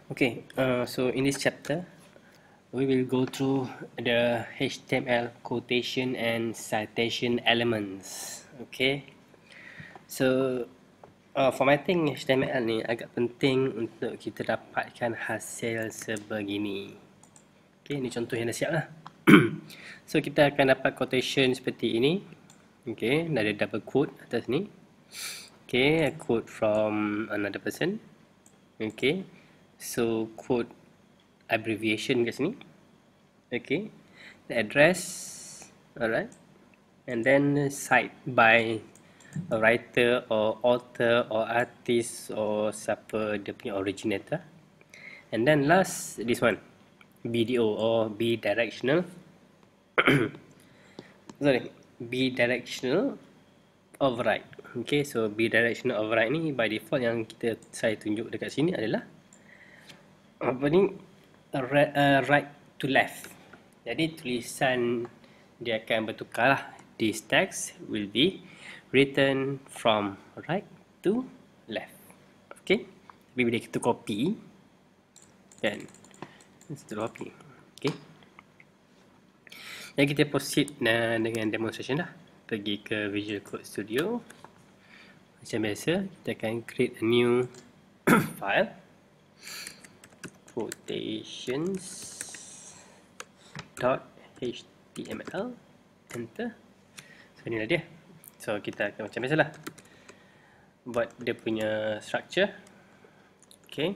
Okay, so in this chapter, we will go through the HTML quotation and citation elements. Okay, so formatting HTML ni agak penting untuk kita dapatkan hasil sebegini. Okay, ni contoh yang dah siap lah. So kita akan dapat quotation seperti ini. Okay, ada double quote atas ni. Okay, a quote from another person. Okay, so quote abbreviation kat sini. Okay, the address, alright, and then cite by a writer or author or artist or siapa dia punya originator, and then last this one, BDO or bidirectional. Sorry, bidirectional override. Okay, so bidirectional override ni by default yang saya tunjuk dekat sini adalah apa ni, right to left. Jadi tulisan dia akan bertukar lah. This text will be written from right to left. Okay, tapi bila kita copy kan, kita copy. Okay, jadi kita proceed dengan demonstration lah. Pergi ke Visual Code Studio. Macam biasa, kita akan create a new file, quotations.html, enter. So inilah dia. So kita akan macam biasalah buat dia punya structure. Okay,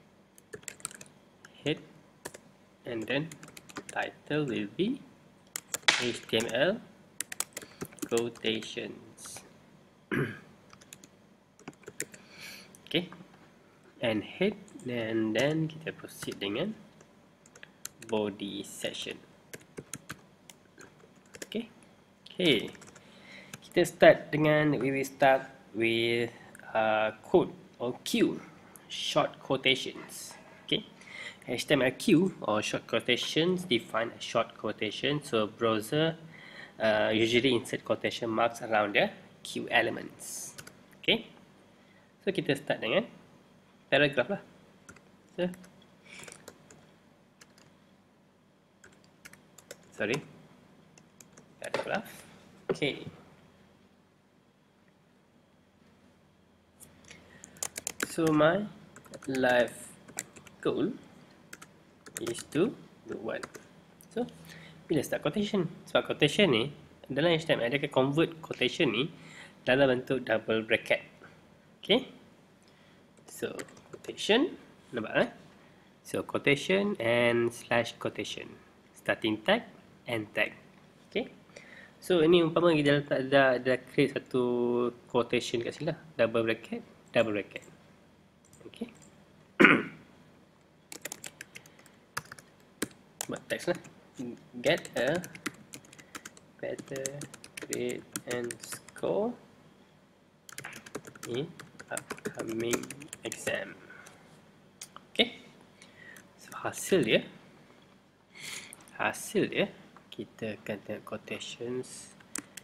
head, and then title will be HTML quotations. Okay, and head, and then kita proceed dengan body section. Okay, kita start dengan, we will start with quote or Q, short quotations. Okay, HTML Q or short quotations define a short quotation. So browser usually insert quotation marks around the Q elements. Okay, so kita start dengan paragraph lah. So, paragraph. Okay, so my life goal is to do what? So bila start quotation, sebab quotation ni dalam HTML dia akan convert quotation ni dalam bentuk double bracket. Okay, so quotation, nampak so quotation and slash quotation, starting tag and tag. Okay, so ini umpama kita dah create satu quotation kat sini lah, double bracket. Okay, buat teks lah, get a better grade and score in upcoming exam. Okay, so hasil dia kita akan tengok quotations,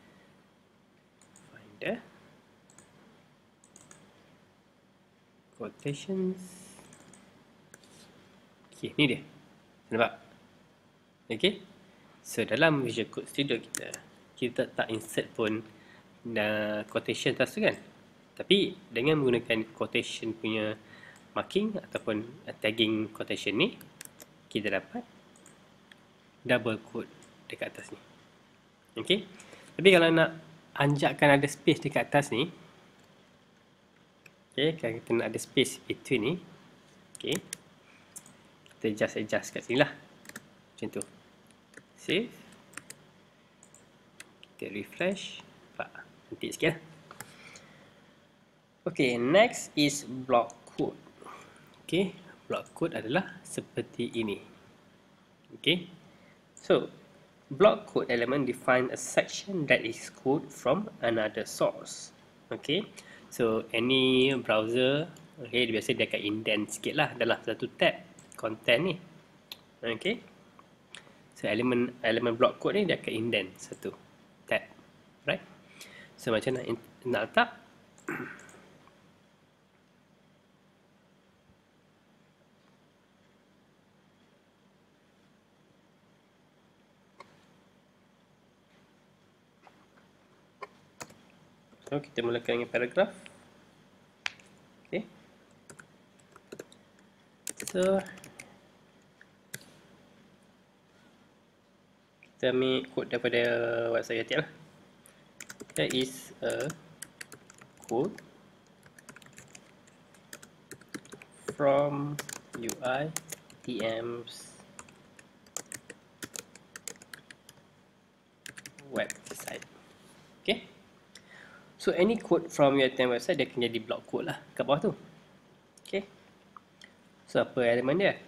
find the quotations. Okay, ni dia, nampak? Okay, so dalam Visual Code Studio kita tak insert pun quotation atas tu kan, tapi dengan menggunakan quotation punya marking ataupun tagging quotation ni, kita dapat double quote dekat atas ni. Okay, tapi kalau nak anjakkan ada space dekat atas ni, okay, kalau kita nak ada space between ni, okay, kita adjust kat sini lah, macam tu. Save, kita refresh, cantik sikit lah. Okay, next is block quote. Okay, block quote adalah seperti ini. Okay, so block quote element define a section that is quote from another source. Okay, so any browser, okay, biasa dia akan indent sikit lah dalam satu tab content ni. Okay, so elemen block code ni dia akan indent satu tab, right? So macam nak letak So kita mulakan dengan paragraf. Okay. So kita ambil kod daripada website UiTM lah. There is a code from UiTM's website. Okay. So any code from UiTM website dia akan jadi block code lah kat bawah tu. Okay. So apa elemen dia?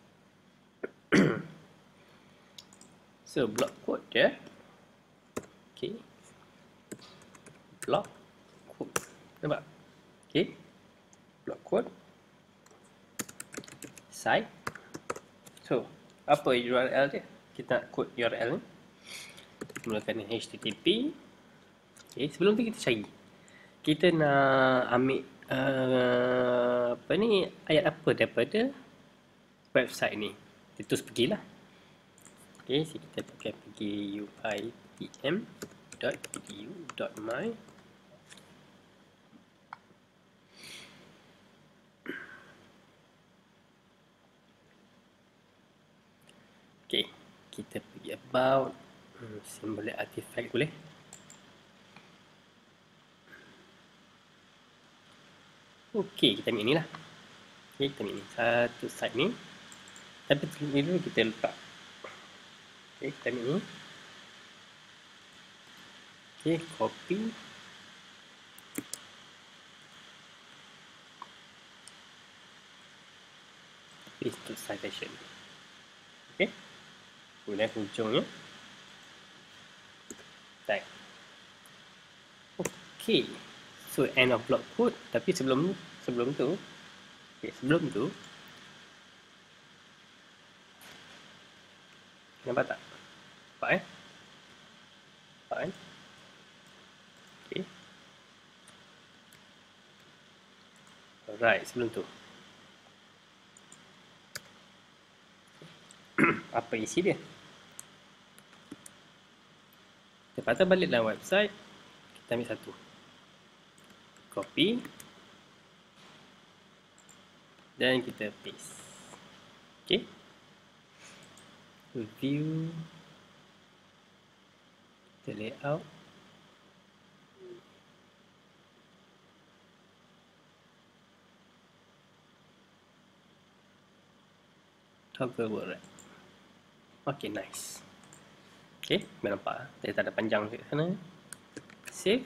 So block code dia. Okay. Block code. Nampak? Okay. Block code. Site. So apa URL dia? Kita nak code URL ni. Mulakan dengan HTTP. Okay, sebelum tu kita cari. Kita nak ambil apa ni, ayat apa daripada website ni. Kita terus pergilah. Okay, so kita akan pergi uitm.edu.my. Okay, kita pergi about. Simbol artifact boleh. Okey, kita ambil ni lah. Okay, kita ambil ni. Satu site ni. Tapi ni dulu kita letak. Okay, kita ambil ni. Okay, copy. Paste to citation. Okay. Kemudian hujungnya. Type. Okay. So end of block code. Tapi sebelum tu, okay, sebelum tu, nampak tak? Nampak Nampak Okay. Alright, sebelum tu. Apa isi dia? Lepas tu balik dalam website, kita ambil satu. Copy. Dan kita paste. Okay. View. Kita layout. Toggle word wrap. Okay, nice. Okay, nampak dia tak ada panjang dekat sana. Save.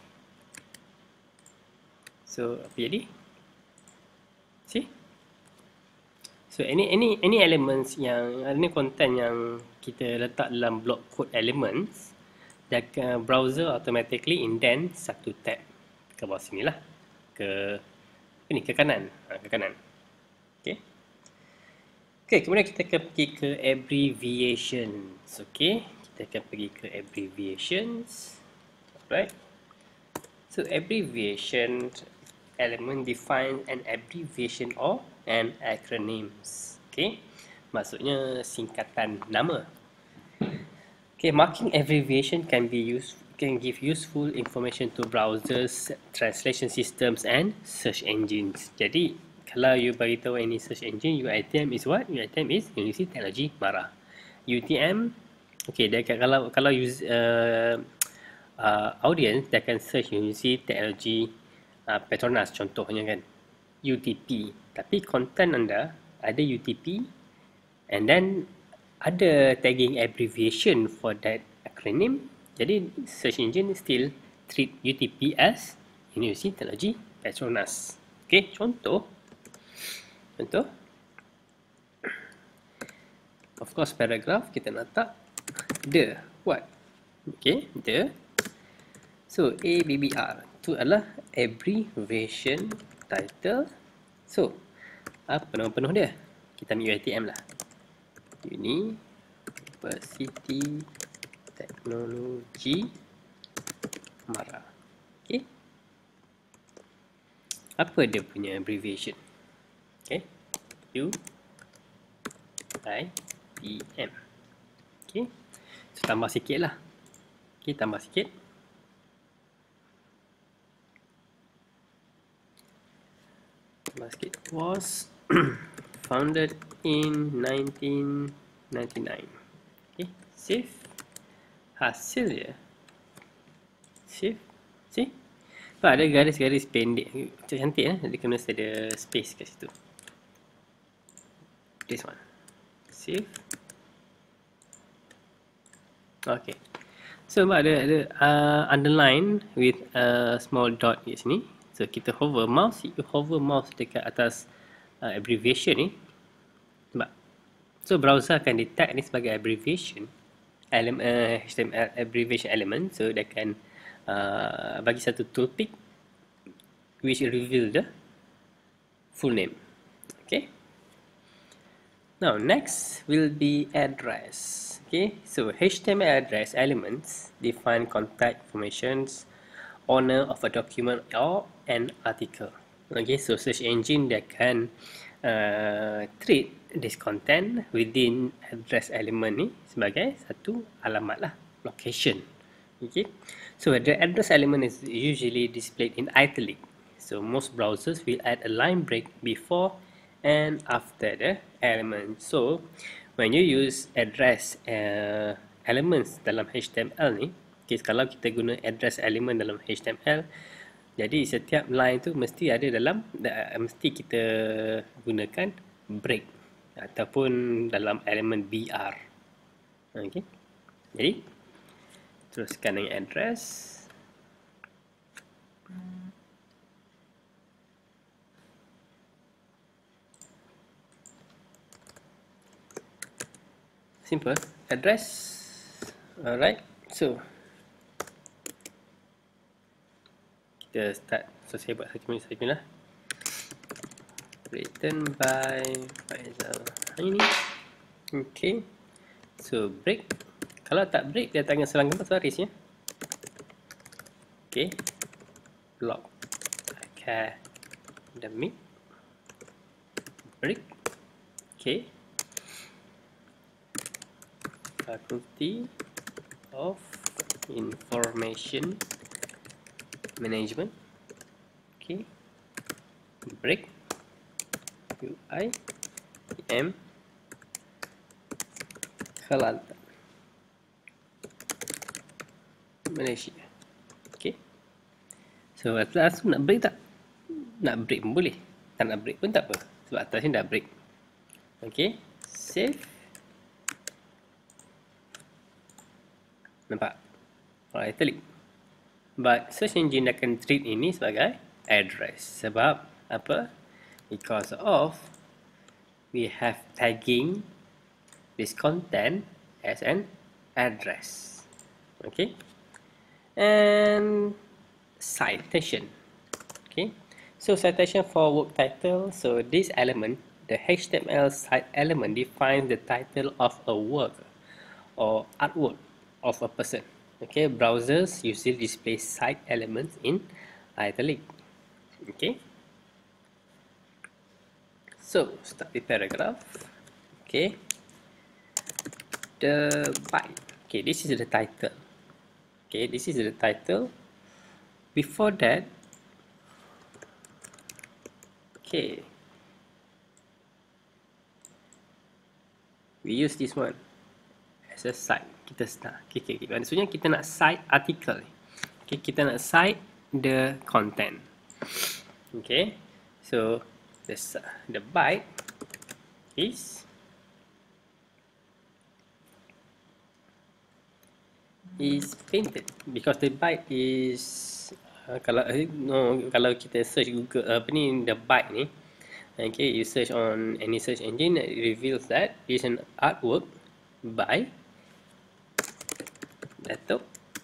So, apa jadi? See? So, any elements yang, any content yang kita letak dalam block code elements, browser automatically indent satu tab ke bawah sini lah. Ke kanan. Ke kanan. Okay. Okay, kemudian kita akan pergi ke abbreviations. Okay, kita akan pergi ke abbreviations. Alright. So, abbreviation element define an abbreviation or an acronyms. Okay, maksudnya singkatan nama. Okay, marking abbreviation can give useful information to browsers, translation systems and search engines. Jadi kalau you beritahu any search engine, UiTM is what? UiTM is University Technology Mara. UTM, okay, dia akan, kalau use audience, dia akan search University Technology Petronas contohnya kan, UTP. Tapi content anda ada UTP and then ada tagging abbreviation for that acronym. Jadi search engine still treat UTP as University Technology Petronas. Okay, contoh. Of course, paragraph kita letak the what? Okay, the. So ABBR itu adalah abbreviation title. So apa nama penuh dia? Kita ambil UiTM lah. University Technology Mara. Okay. Apa dia punya abbreviation? Okay. UiTM. Okay. So tambah sikit lah. Okay, tambah sikit. Basket was founded in 1999. Okay, save. Hasil dia. Save. See? Ada garis-garis pendek. Cantik eh. Dia kena ada space kat situ. This one. Save. Okay. So ada underline with a small dot di sini. So kita hover mouse dekat atas abbreviation ni. Nampak? So browser akan detect ni sebagai abbreviation HTML abbreviation element. So dia akan bagi satu tooltip which reveal the full name. Okay. Now next will be address. Okay, so HTML address elements define contact informations, owner of a document or an article. Okay, so search engine that can treat this content within address element ni sebagai satu alamat lah, location. Okay, so the address element is usually displayed in italic. So most browsers will add a line break before and after the element. So when you use address elements dalam HTML ni, okay, kalau kita guna address element dalam HTML, jadi setiap line tu mesti ada mesti kita gunakan break ataupun dalam elemen BR. Okay, jadi teruskan dengan address. Simple address. Alright, so kita start. So saya buat satu minit saja lah. Written by Faizal ini. Okay, so break. Kalau tak break dia tangan selang gambar baris ya. Okay, block academic break. Okay, Faculty of Information Management. Okay, break UIM Kelantan, Malaysia. Okay, so atas tu nak break tak? Nak break pun boleh, tak nak break pun tak apa, sebab atas ni dah break. Okay, save. Nampak? Alright, italic. But search engine akan treat ini sebagai address. Sebab apa? Because of we have tagging this content as an address. Okay? And citation. Okay? So citation for work title. So this element, the HTML site element, defines the title of a work or artwork of a person. Okay, browsers usually display site elements in italic. Okay, so start the paragraph. Okay, the byte. Okay, this is the title. Okay, this is the title. Before that, okay, we use this one as a site. Kita start. Okay. Maksudnya kita nak cite article. Okay, kita nak cite the content. Okay, so the byte is painted because the byte is kalau kita search Google the byte ni, okay, you search on any search engine, it reveals that it's an artwork by Datuk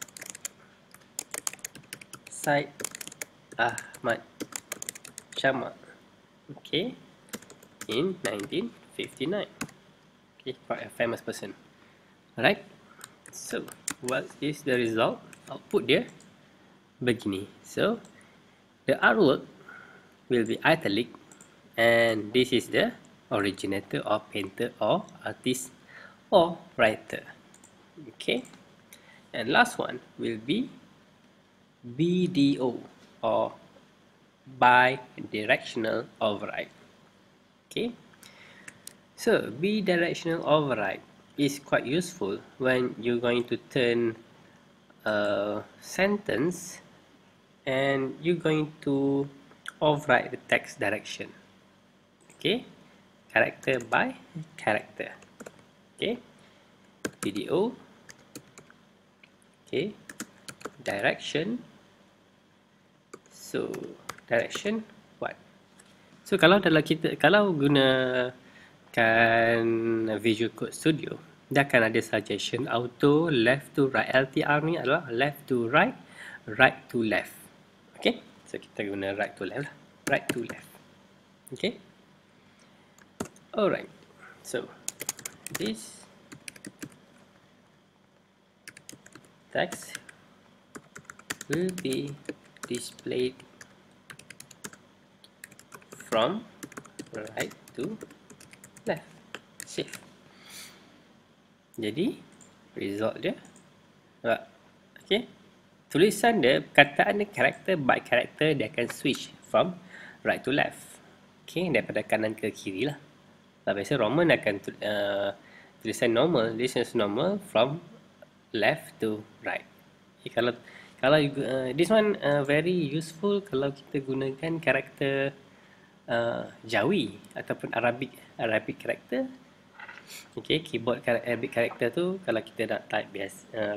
Syed Ahmad Syama, okay, in 1959. Okay, quite a famous person. Alright, so what is the result? Output dia begini. So the artwork will be italic, and this is the originator or painter or artist or writer. Okay, and last one will be BDO or bidirectional override. Okay, so bidirectional override is quite useful when you're going to turn a sentence and you're going to override the text direction. Okay, character by character. Okay, video. Okay, direction. So direction what? So kalau gunakan Visual Code Studio, dia akan ada suggestion auto left to right. LTR ni adalah left to right, right to left. Okay, so kita guna right to left lah. Right to left. Okay, alright. So this text will be displayed from right to left. Save. Jadi result dia, okay, tulisan dia, perkataan dia character by character, dia akan switch from right to left. Okay, daripada kanan ke kiri lah. Biasa Roman akan tulisan normal, this is normal from left to right. Okay, kalau this one very useful kalau kita gunakan karakter Jawi ataupun Arabic character. Okay, keyboard Arabic character tu kalau kita nak type biasa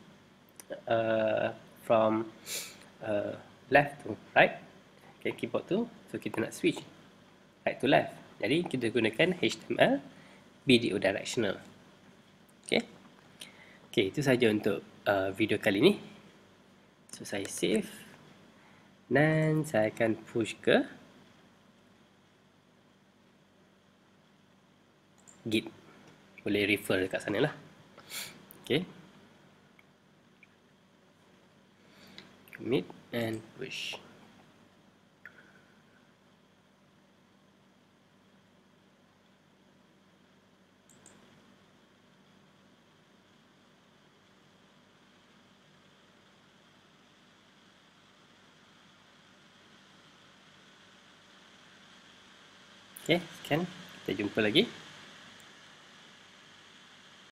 from left to right, okay, keyboard tu, so kita nak switch right to left, jadi kita gunakan HTML video directional. Okay, itu saja untuk video kali ni. So saya save dan saya akan push ke Git. Boleh refer dekat sana lah. Okay, commit and push. Okay, sekian. Kita jumpa lagi.